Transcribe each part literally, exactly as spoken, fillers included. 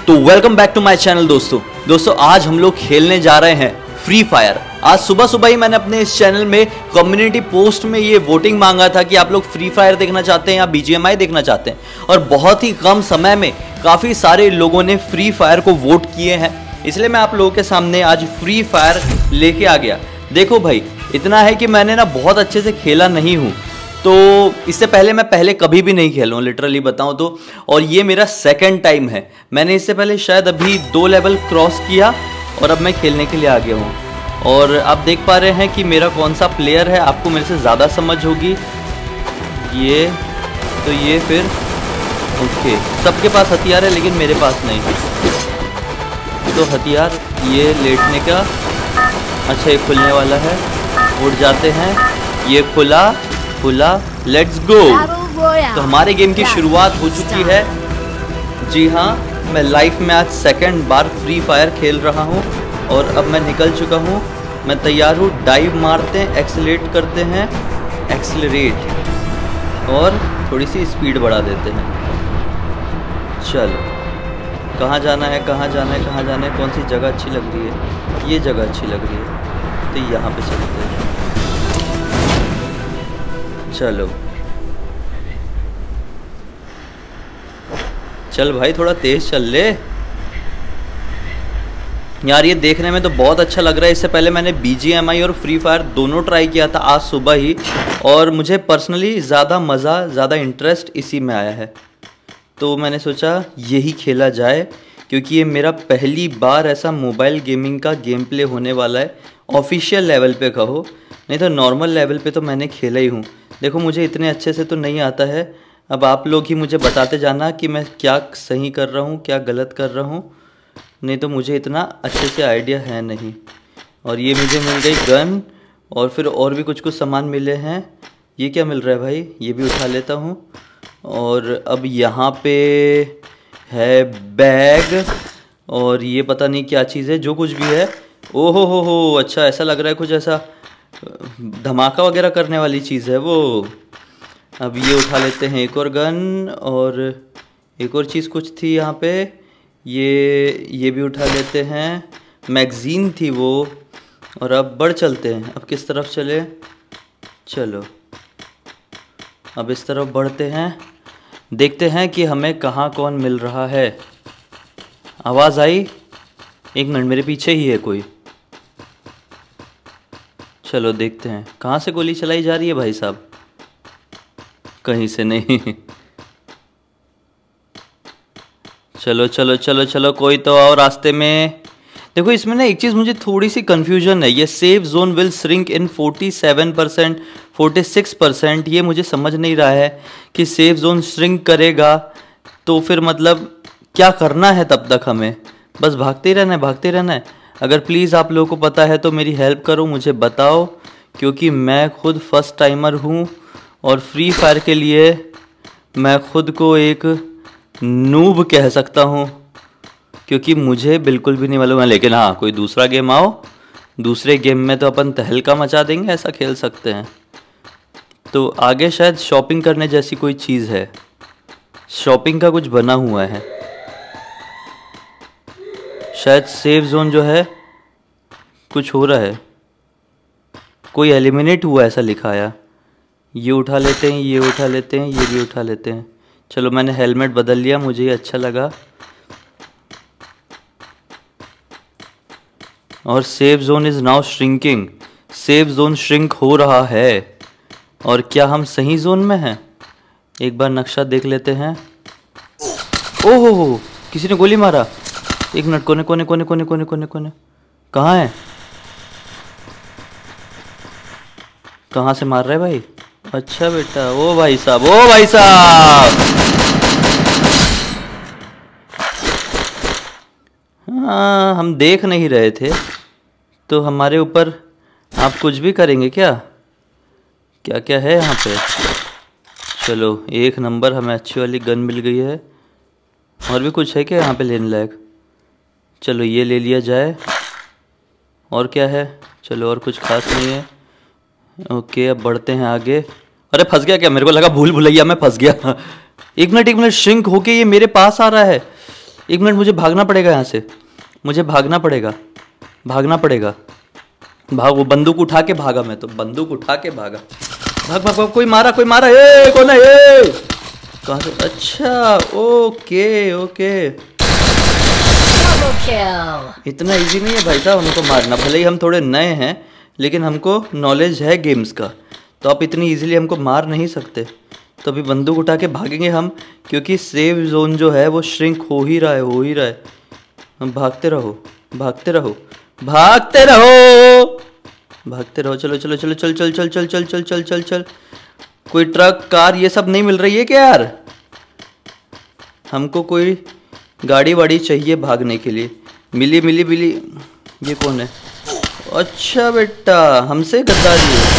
तो welcome back to my channel दोस्तों दोस्तों आज हम लोग खेलने जा रहे हैं फ्री फायर। आज सुबह सुबह ही मैंने अपने इस चैनल में कम्युनिटी पोस्ट में ये वोटिंग मांगा था कि आप लोग फ्री फायर देखना चाहते हैं या बीजीएमआई देखना चाहते हैं, और बहुत ही कम समय में काफ़ी सारे लोगों ने फ्री फायर को वोट किए हैं। इसलिए मैं आप लोगों के सामने आज फ्री फायर लेके आ गया। देखो भाई, इतना है कि मैंने ना बहुत अच्छे से खेला नहीं हूँ, तो इससे पहले मैं पहले कभी भी नहीं खेला हूँ लिटरली बताऊँ तो, और ये मेरा सेकंड टाइम है। मैंने इससे पहले शायद अभी दो लेवल क्रॉस किया और अब मैं खेलने के लिए आ गया हूँ। और आप देख पा रहे हैं कि मेरा कौन सा प्लेयर है, आपको मेरे से ज़्यादा समझ होगी। ये तो ये फिर ओके, सबके पास हथियार है लेकिन मेरे पास नहीं है। तो हथियार ये लेटने का, अच्छा ये खुलने वाला है, उड़ जाते हैं, ये खुला खुला, लेट्स गो। तो हमारे गेम की शुरुआत हो चुकी है। जी हाँ, मैं लाइफ में आज सेकंड बार फ्री फायर खेल रहा हूँ और अब मैं निकल चुका हूँ। मैं तैयार हूँ। डाइव मारते हैं, एक्सेलरेट करते हैं, एक्सेलरेट और थोड़ी सी स्पीड बढ़ा देते हैं। चलो, कहाँ जाना है कहाँ जाना है कहाँ जाना है, कौन सी जगह अच्छी लग रही है? ये जगह अच्छी लग रही है, तो यहाँ पे चलते हैं। चलो चल भाई, थोड़ा तेज चल ले यार। ये देखने में तो बहुत अच्छा लग रहा है। इससे पहले मैंने बीजीएमआई और फ्री फायर दोनों ट्राई किया था आज सुबह ही, और मुझे पर्सनली ज़्यादा मज़ा ज़्यादा इंटरेस्ट इसी में आया है। तो मैंने सोचा यही खेला जाए, क्योंकि ये मेरा पहली बार ऐसा मोबाइल गेमिंग का गेम प्ले होने वाला है। ऑफिशियल लेवल पे कहो, नहीं तो नॉर्मल लेवल पे तो मैंने खेला ही हूँ। देखो, मुझे इतने अच्छे से तो नहीं आता है। अब आप लोग ही मुझे बताते जाना कि मैं क्या सही कर रहा हूँ क्या गलत कर रहा हूँ, नहीं तो मुझे इतना अच्छे से आइडिया है नहीं। और ये मुझे मिल गई गन, और फिर और भी कुछ कुछ सामान मिले हैं। ये क्या मिल रहा है भाई? ये भी उठा लेता हूँ। और अब यहाँ पे है बैग, और ये पता नहीं क्या चीज़ है, जो कुछ भी है। ओहो हो हो, अच्छा ऐसा लग रहा है कुछ ऐसा धमाका वगैरह करने वाली चीज़ है वो। अब ये उठा लेते हैं, एक और गन, और एक और चीज़ कुछ थी यहाँ पे, ये ये भी उठा लेते हैं। मैगज़ीन थी वो। और अब बढ़ चलते हैं। अब किस तरफ चले? चलो अब इस तरफ बढ़ते हैं, देखते हैं कि हमें कहाँ कौन मिल रहा है। आवाज़ आई? एक मिनट, मेरे पीछे ही है कोई। चलो देखते हैं कहाँ से गोली चलाई जा रही है भाई साहब। कहीं से नहीं। चलो चलो चलो चलो, कोई तो आओ रास्ते में। देखो, इसमें ना एक चीज़ मुझे थोड़ी सी कंफ्यूजन है। ये safe zone will shrink in सैंतालीस परसेंट छियालीस परसेंट, ये मुझे समझ नहीं रहा है कि सेफ जोन श्रिंक करेगा तो फिर मतलब क्या करना है तब तक हमें? बस भागते ही रहना है भागते ही रहना है। अगर प्लीज़ आप लोगों को पता है तो मेरी हेल्प करो, मुझे बताओ, क्योंकि मैं खुद फर्स्ट टाइमर हूँ और फ्री फायर के लिए मैं खुद को एक नूब कह सकता हूँ, क्योंकि मुझे बिल्कुल भी नहीं मालूम है। लेकिन हाँ, कोई दूसरा गेम आओ, दूसरे गेम में तो अपन तहलका मचा देंगे, ऐसा खेल सकते हैं। तो आगे शायद शॉपिंग करने जैसी कोई चीज़ है, शॉपिंग का कुछ बना हुआ है शायद। सेफ जोन जो है कुछ हो रहा है, कोई एलिमिनेट हुआ ऐसा लिखा आया। ये उठा लेते हैं, ये उठा लेते हैं, ये भी उठा लेते हैं। चलो, मैंने हेलमेट बदल लिया, मुझे ये अच्छा लगा। और safe zone is now shrinking, safe zone shrink हो रहा है। और क्या हम सही जोन में हैं? एक बार नक्शा देख लेते हैं। ओहो हो, किसी ने गोली मारा। एक मिनट, कोने कोने कोने कोने कोने कोने कोने कहाँ है? कहाँ से मार रहा है भाई? अच्छा बेटा, ओ भाई साहब, ओ भाई साहब। हाँ, हम देख नहीं रहे थे तो हमारे ऊपर आप कुछ भी करेंगे क्या? क्या क्या है यहाँ पे? चलो, एक नंबर, हमें अच्छी वाली गन मिल गई है। और भी कुछ है क्या यहाँ पे लेने लायक? चलो, ये ले लिया जाए। और क्या है? चलो, और कुछ खास नहीं है। ओके, अब बढ़ते हैं आगे। अरे फंस गया क्या? मेरे को लगा भूल भुलैया में फंस गया। एक मिनट एक मिनट, श्रिंक होके ये मेरे पास आ रहा है। एक मिनट, मुझे भागना पड़ेगा यहाँ से, मुझे भागना पड़ेगा, भागना पड़ेगा। भागो, बंदूक उठा के भागा मैं तो, बंदूक उठा के भागा। भाग भाग भाग, कोई मारा, कोई मारा, ए कौन है ये? कहाँ से? अच्छा ओके ओके, इतना इजी नहीं है भाई साहब हमको मारना। भले ही हम थोड़े नए हैं लेकिन हमको नॉलेज है गेम्स का, तो आप इतनी इजीली हमको मार नहीं सकते। तो अभी बंदूक उठा के भागेंगे हम, क्योंकि सेव जोन जो है वो श्रिंक हो ही रहा है, हो ही रहा है। हम भागते रहो, भागते रहो, भागते रहो, भागते रहो। चलो चलो चलो चल चल चल चल चल चल चल चल चल। कोई ट्रक कार ये सब नहीं मिल रही है क्या यार? हमको कोई गाड़ी वाड़ी चाहिए भागने के लिए। मिली मिली मिली। ये कौन है? अच्छा बेटा, हमसे गद्दारी है।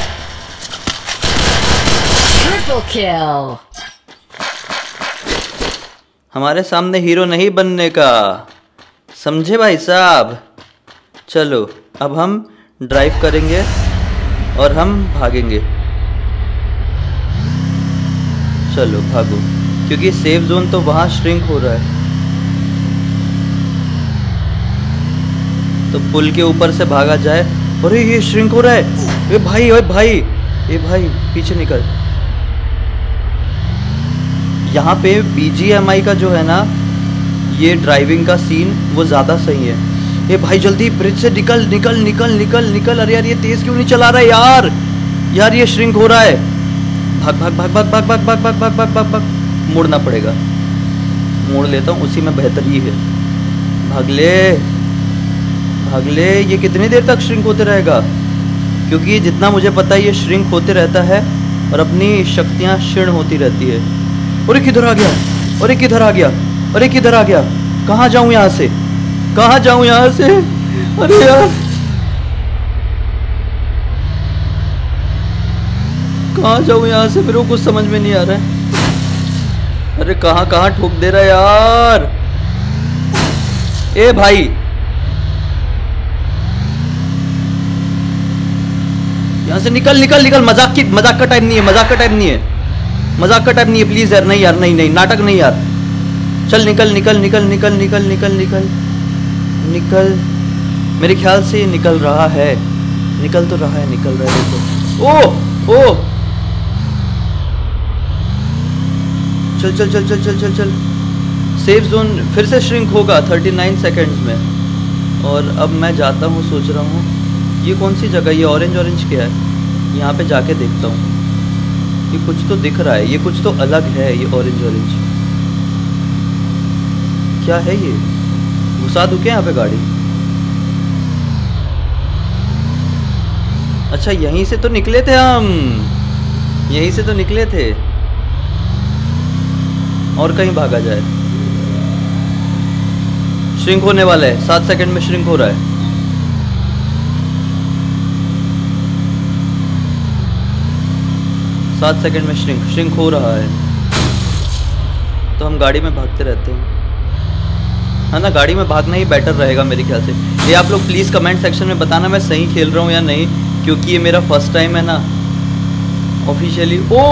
हमारे सामने हीरो नहीं बनने का, समझे भाई साहब। चलो अब हम ड्राइव करेंगे और हम भागेंगे। चलो भागो, क्योंकि सेफ जोन तो वहां श्रिंक हो रहा है। तो पुल के ऊपर से भागा जाए। अरे ये श्रिंक हो रहा है। ए भाई, ओए भाई, ए भाई पीछे निकल। यहाँ पे बी जी एम आई का जो है ना ये ड्राइविंग का सीन वो ज़्यादा सही है। ए भाई जल्दी ब्रिज से निकल निकल निकल निकल निकल। अरे यार ये तेज़ क्यों नहीं चला रहा है यार? यार ये श्रिंक हो रहा है। भाग भाग भाग भाग भाग भाग भाग भाग भाग भाग भाग भाग। मुड़ना पड़ेगा, मोड़ लेता हूँ, उसी में बेहतरी है। भाग ले भाग ले। ये कितनी देर तक श्रिंक होते रहेगा? क्योंकि जितना मुझे पता है ये श्रिंक होते रहता है और अपनी शक्तियाँ क्षीण होती रहती है। अरे किधर आ गया? अरे किधर आ गया? अरे किधर आ गया? कहाँ जाऊँ यहाँ से? कहाँ जाऊँ यहाँ से? अरे यार कहाँ जाऊँ यहाँ से? मेरे को कुछ समझ में नहीं आ रहा है। अरे कहाँ कहाँ ठोक दे रहा है यार? ए भाई यहाँ से निकल निकल निकल। मजाक की मजाक का टाइम नहीं है, मजाक का टाइम नहीं है, मजाक का टाइम नहीं है। प्लीज यार, नहीं यार, नहीं नहीं नाटक नहीं यार। चल निकल निकल निकल निकल निकल निकल निकल निकल। मेरे ख्याल से ये निकल रहा है, निकल तो रहा है, निकल रहा है। तो ओ ओ चल चल चल चल चल चल चल। सेफ जोन फिर से श्रिंक होगा उनतालीस सेकंड्स में। और अब मैं जाता हूँ, सोच रहा हूँ ये कौन सी जगह? ये ऑरेंज ऑरेंज क्या है? यहाँ पे जाके देखता हूँ। ये कुछ तो दिख रहा है, ये कुछ तो अलग है। ये ऑरेंज ऑरेंज क्या है? ये घुसा दूँ क्या यहाँ पे गाड़ी? अच्छा यहीं से तो निकले थे हम, यहीं से तो निकले थे। और कहीं भागा जाए। श्रिंक होने वाला है, सात सेकंड में श्रिंक हो रहा है। सात सेकंड में श्रिंक श्रिंक हो रहा है। तो हम गाड़ी में भागते रहते हैं, है ना? गाड़ी में भागना ही बेटर रहेगा मेरे ख्याल से। ये आप लोग प्लीज़ कमेंट सेक्शन में बताना मैं सही खेल रहा हूँ या नहीं, क्योंकि ये मेरा फर्स्ट टाइम है ना ऑफिशियली। ओ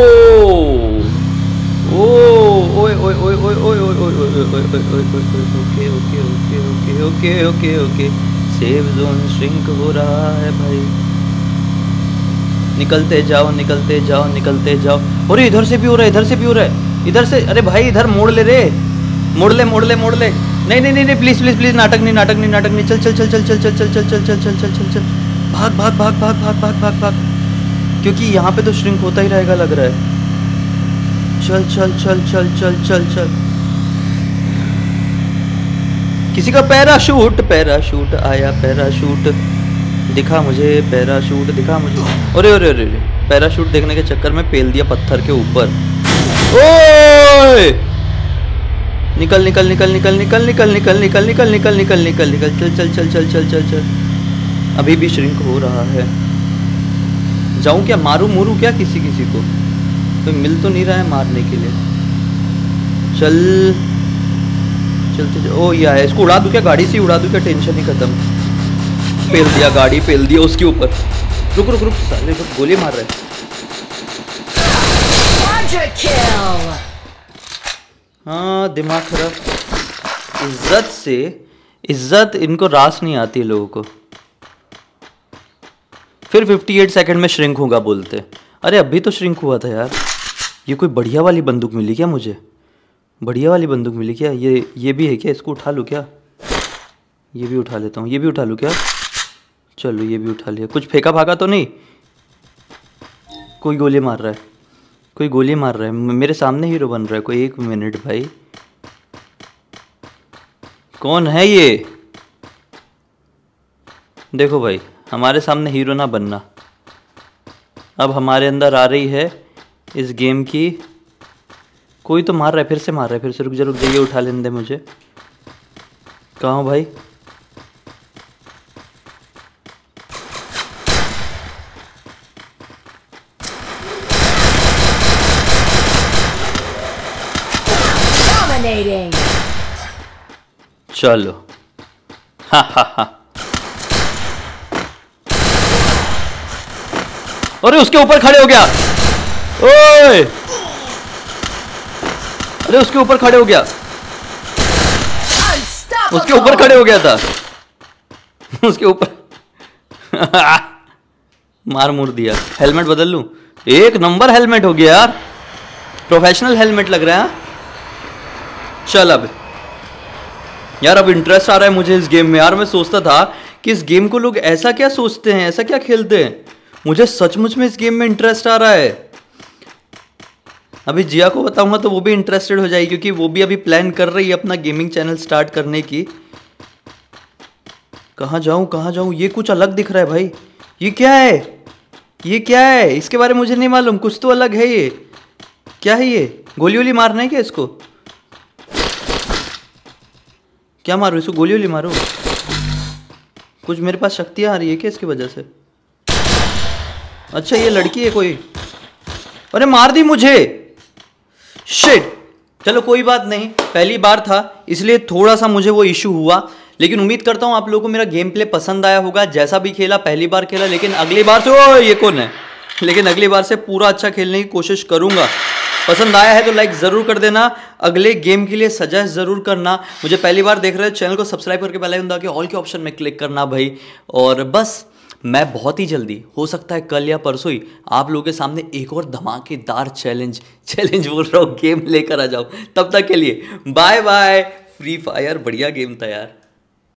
ओ ओए ओए ओए ओए ओए ओए ओए ओए okay okay okay okay okay okay okay. Safe zone shrink हो रहा है भाई। निकलते जाओ निकलते जाओ निकलते जाओ। अरे इधर से भी हो रहा है, इधर से भी हो रहा है, इधर से। अरे भाई इधर मोड़ ले रे, मोड़ ले मोड़ ले मोड़ ले। नहीं नहीं नहीं नहीं प्लीज प्लीज प्लीज, नाटक नहीं नाटक नहीं नाटक नहीं। चल चल चल चल चल चल चल चल चल चल चल चल चल चल। भाग भाग भाग भाग भाग भाग भाग भाग, क्योंकि यहाँ पे तो श्रिंक होता ही रहेगा लग रहा है। चल चल चल चल चल चल चल। किसी का पैराशूट पैराशूट आया, पैराशूट दिखा मुझे, पैराशूट दिखा मुझे। अरे अरे अरे पैराशूट देखने के चक्कर में पेल दिया पत्थर के ऊपर। ओए निकल निकल निकल निकल निकल निकल निकल निकल निकल निकल निकल निकल निकल। चल चल चल चल चल चल चल। अभी भी श्रिंक हो रहा है। जाऊं क्या? मारूं मुरूं क्या किसी किसी को? कोई मिल तो नहीं रहा है मारने के लिए। चल चलते। ओ ये है, इसको उड़ा दूं क्या? गाड़ी से उड़ा दूं क्या? टेंशन ही खत्म। पेल दिया, गाड़ी पेल दिया उसके ऊपर। रुक रुक रुक, साले रुक, गोली मार रहे। हाँ दिमाग खराब। इज्जत से, इज्जत इनको रास नहीं आती लोगों को। फिर अट्ठावन सेकंड में श्रिंक होगा बोलते। अरे अभी तो श्रिंक हुआ था यार। ये कोई बढ़िया वाली बंदूक मिली क्या मुझे? बढ़िया वाली बंदूक मिली क्या? ये ये भी है क्या? इसको उठा लूँ क्या? ये भी उठा लेता हूँ। ये भी उठा लूँ क्या? चलो ये भी उठा लिया। कुछ फेंका भागा तो नहीं? कोई गोली मार रहा है, कोई गोली मार रहा है मेरे सामने। हीरो बन रहा है कोई। एक मिनट भाई, कौन है ये? देखो भाई, हमारे सामने हीरो ना बनना। अब हमारे अंदर आ रही है इस गेम की। कोई तो मार रहा है, फिर से मार रहा है, फिर से। रुक जा रुक जा, ये उठा लेने दे मुझे। कहाँ हो भाई? चलो हा हा हा। अरे उसके ऊपर खड़े हो गया। ओए, अरे उसके ऊपर खड़े हो गया। उसके ऊपर खड़े हो गया था। उसके ऊपर मार मुर दिया। हेलमेट बदल लूं? एक नंबर हेलमेट हो गया यार, प्रोफेशनल हेलमेट लग रहा है। चल अब यार, अब इंटरेस्ट आ रहा है मुझे इस गेम में। यार मैं सोचता था कि इस गेम को लोग ऐसा क्या सोचते हैं, ऐसा क्या खेलते हैं। मुझे सचमुच में इस गेम में इंटरेस्ट आ रहा है। अभी जिया को बताऊंगा तो वो भी इंटरेस्टेड हो जाएगी, क्योंकि वो भी अभी प्लान कर रही है अपना गेमिंग चैनल स्टार्ट करने की। कहाँ जाऊँ कहाँ जाऊँ? ये कुछ अलग दिख रहा है भाई। ये क्या है? ये क्या है? इसके बारे में मुझे नहीं मालूम। कुछ तो अलग है। ये क्या है? ये गोली वोली मारना है क्या इसको? क्या मारो इसको? गोली वोली मारो? कुछ मेरे पास शक्तियाँ आ रही है क्या इसकी वजह से? अच्छा ये लड़की है कोई। अरे मार दी मुझे। शिट। चलो कोई बात नहीं, पहली बार था इसलिए थोड़ा सा मुझे वो इशू हुआ, लेकिन उम्मीद करता हूँ आप लोगों को मेरा गेम प्ले पसंद आया होगा। जैसा भी खेला, पहली बार खेला, लेकिन अगली बार से ओ ये कौन है लेकिन अगली बार से पूरा अच्छा खेलने की कोशिश करूंगा। पसंद आया है तो लाइक ज़रूर कर देना। अगले गेम के लिए सजेस्ट ज़रूर करना। मुझे पहली बार देख रहे हो चैनल को सब्सक्राइब करके बेल आइकन दबा के ऑल के ऑप्शन में क्लिक करना भाई। और बस मैं बहुत ही जल्दी, हो सकता है कल या परसों ही, आप लोगों के सामने एक और धमाकेदार चैलेंज चैलेंज बोल रहा हूँ गेम लेकर आ जाऊँ। तब तक के लिए बाय बाय। फ्री फायर बढ़िया गेम था यार।